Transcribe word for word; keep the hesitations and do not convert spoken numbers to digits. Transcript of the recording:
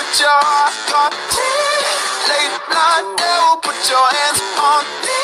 your heart on me. Late night, devil, put your hands on me.